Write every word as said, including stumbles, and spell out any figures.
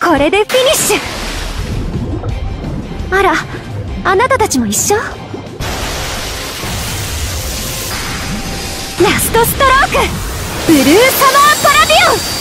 これでフィニッシュ。あら、あなたたちも一緒？ラストストローク、ブルーサマーパラディオン。